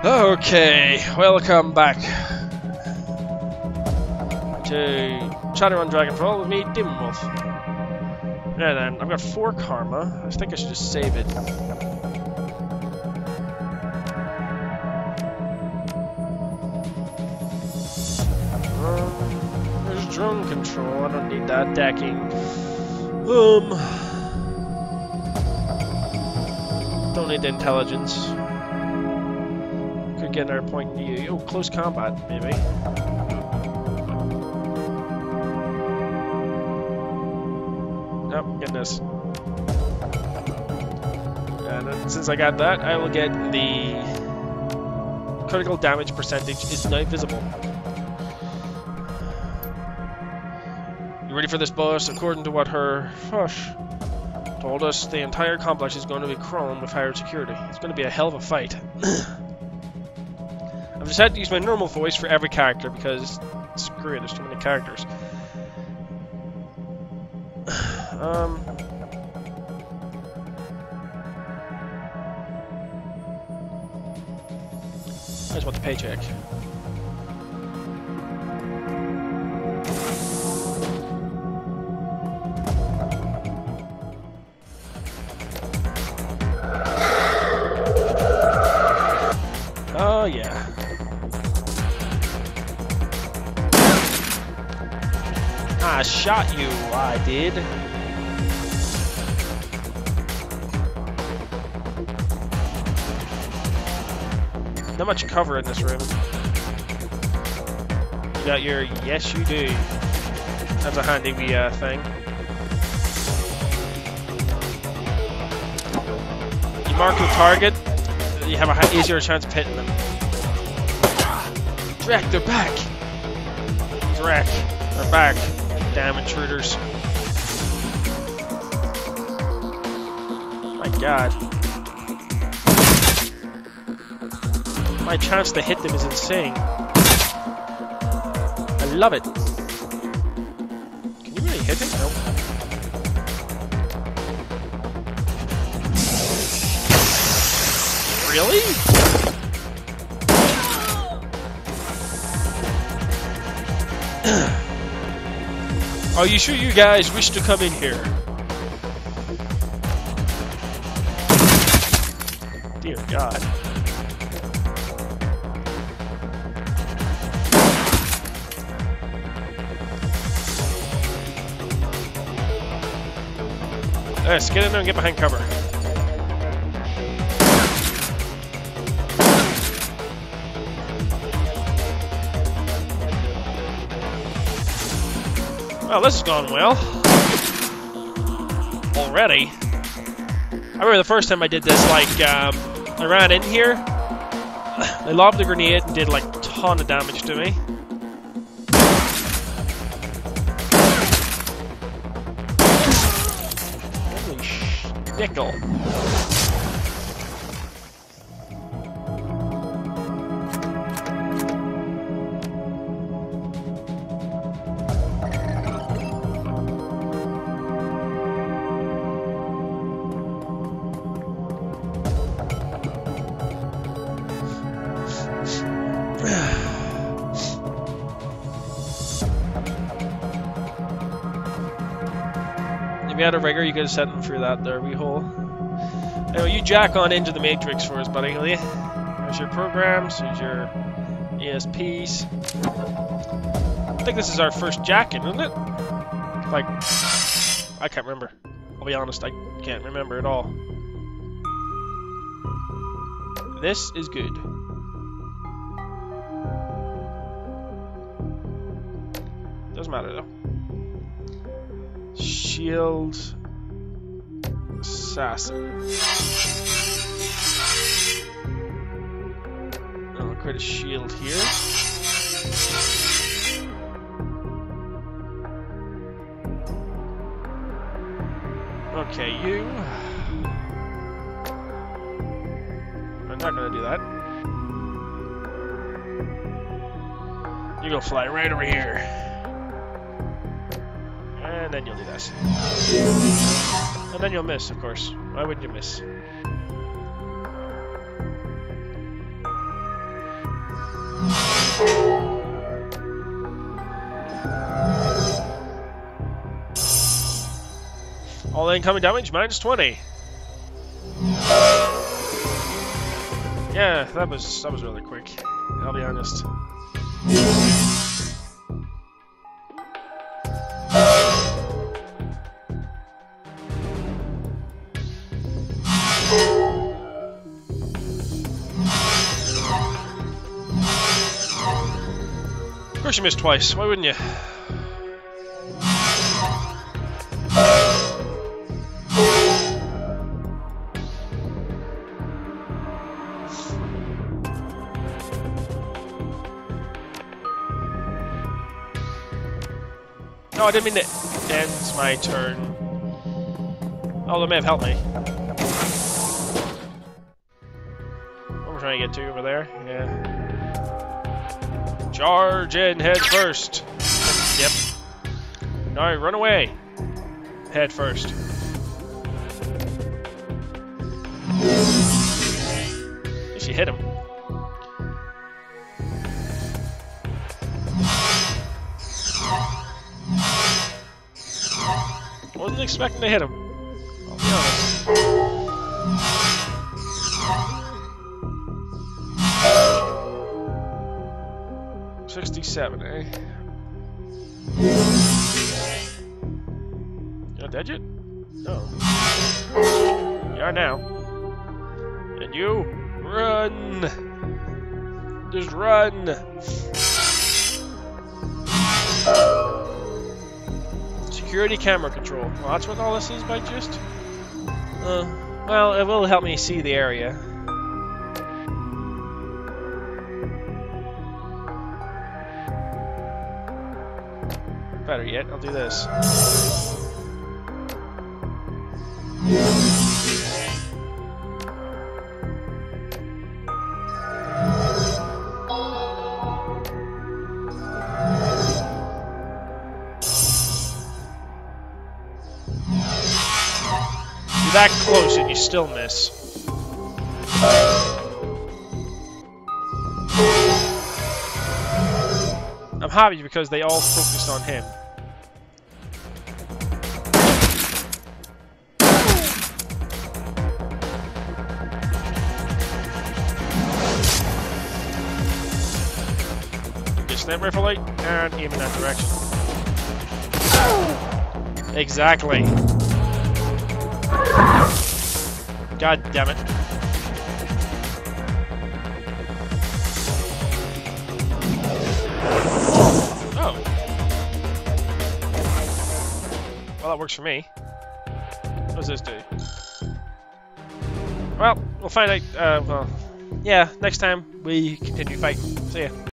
Okay, welcome back to Shadowrun Dragonfall with me, Demon Wolf. Now then, I've got 4 karma. I think I should just save it. There's drone control. I don't need that. Decking. Don't need the intelligence. Could get another point in view. Oh, close combat, maybe. Oh, goodness. And then since I got that, I will get the critical damage percentage is now visible. You ready for this, boss? According to what her told us, the entire complex is going to be crawling with higher security. It's going to be a hell of a fight. I've decided to use my normal voice for every character because screw it, there's too many characters. I just want the paycheck. Oh yeah. I shot you, I did. Not much cover in this room. You got your yes you do. That's a handy thing. You mark the target, you have an easier chance of hitting them. Drek, they're back! Drek, they're back. Damn intruders. My god. My chance to hit them is insane. I love it. Can you really hit him? Nope. Really? Are you sure you guys wish to come in here? Dear God. Let's get in there and get behind cover. Well, this has gone well. Already. I remember the first time I did this, like, I ran in here, they lobbed a grenade and did, like, a ton of damage to me. Holy nickel. If you had a rigger, you could have sent him through that there wee hole. Anyway, you jack on into the Matrix for us, buddy, will you? There's your programs, there's your ESPs. I think this is our first jack-in, isn't it? Like, I can't remember. I'll be honest, I can't remember at all. This is good. Doesn't matter though. Shield assassin. I'll create a shield here. Okay, you. I'm not gonna do that. You go fly right over here. And then you'll do this. And then you'll miss, of course. Why wouldn't you miss? All incoming damage minus 20. Yeah, that was really quick. I'll be honest. Of course you missed twice. Why wouldn't you? No, I didn't mean to end my turn. Oh, that may have helped me. What we're trying to get to over there? Yeah. Charge in head first. Yep. No, run away. Head first. At least you hit him. Wasn't expecting to hit him. I'll be honest. $67, eh? You're not dead yet? No. You are now. And you run. Just run. Security camera control. Well, that's what all this is by just? Well, it will help me see the area. Better yet, I'll do this. That close and you still miss. I'm happy because they all focused on him. Get sniper rifle light and aim in that direction. Exactly. God damn it. Oh. Well, that works for me. What does this do? Well, we'll find out, well, yeah, next time we continue fighting. See ya.